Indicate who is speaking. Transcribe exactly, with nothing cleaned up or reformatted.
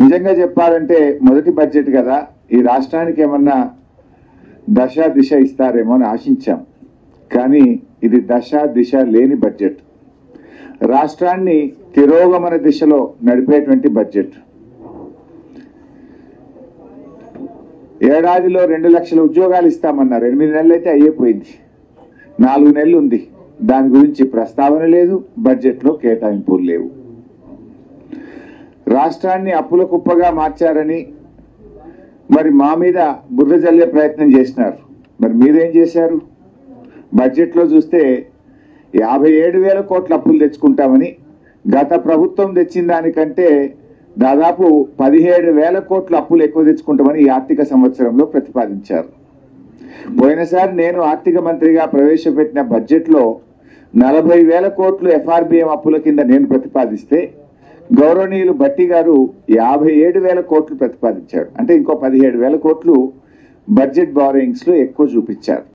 Speaker 1: నిజంగా చెప్పాలంటే మొదటి బడ్జెట్ కదా, ఈ రాష్ట్రానికి ఏమన్నా దశ దిశ ఇస్తారేమో అని ఆశించాం. కానీ ఇది దశ దిశ లేని బడ్జెట్. రాష్ట్రాన్ని తిరోగమన దిశలో నడిపేటువంటి బడ్జెట్. ఏడాదిలో రెండు లక్షల ఉద్యోగాలు ఇస్తామన్నారు. ఎనిమిది నెలలు అయితే అయ్యిపోయింది. నాలుగు నెలలు ఉంది. దాని గురించి ప్రస్తావన లేదు, బడ్జెట్లో కేటాయింపులు లేవు. రాష్ట్రాన్ని అప్పుల కుప్పగా మార్చారని మరి మా మీద బుర్ర జల్లే ప్రయత్నం చేసినారు. మరి మీరేం చేశారు? బడ్జెట్లో చూస్తే యాభై ఏడు వేల కోట్ల అప్పులు తెచ్చుకుంటామని, గత ప్రభుత్వం తెచ్చిన దానికంటే దాదాపు పదిహేడు వేల కోట్ల అప్పులు ఎక్కువ తెచ్చుకుంటామని ఈ ఆర్థిక సంవత్సరంలో ప్రతిపాదించారు. పోయినసారి నేను ఆర్థిక మంత్రిగా ప్రవేశపెట్టిన బడ్జెట్లో నలభై వేల కోట్లు ఎఫ్ఆర్బిఎం అప్పుల కింద నేను ప్రతిపాదిస్తే గౌరవనీయులు భట్టి గారు యాభై ఏడు వేల కోట్లు ప్రతిపాదించాడు. అంటే ఇంకో పదిహేడు వేల కోట్లు బడ్జెట్ బారోయింగ్స్ లో ఎక్కువ చూపించారు.